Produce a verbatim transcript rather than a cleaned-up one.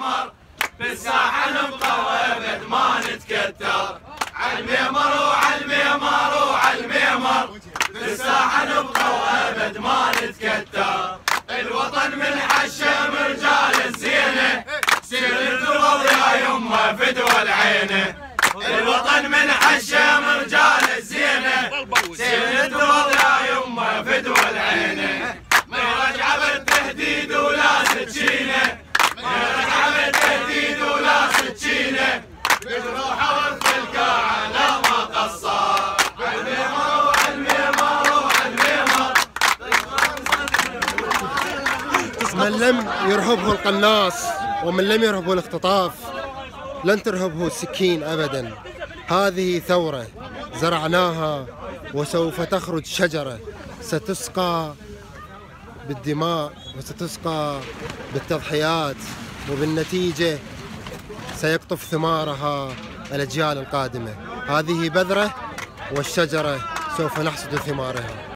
عالميمر بالساحة نبقى وابد ما نتكتر. عالميمر وعالميمر وعالميمر بالساحة نبقى وابد ما نتكتر. الوطن من حشم رجال الزينة سير الدول يا يمه فدوى العينه. الوطن من حشم رجال الزينة سير الدول يا يمه فدوى العينه. ما يرجع بالتهديد ولا سكينه، ما يرجع بالتهديد ولا سكينه، بالروحه وفي القاعه لا ما قصر. عالميمر وعالميمر وعالميمر من لم يرهبه القناص ومن لم يرهبه الاختطاف لن ترهبه السكين أبدا. هذه ثورة زرعناها وسوف تخرج شجرة ستسقى بالدماء وستسقى بالتضحيات، وبالنتيجة سيقطف ثمارها الأجيال القادمة. هذه بذرة والشجرة سوف نحصد ثمارها.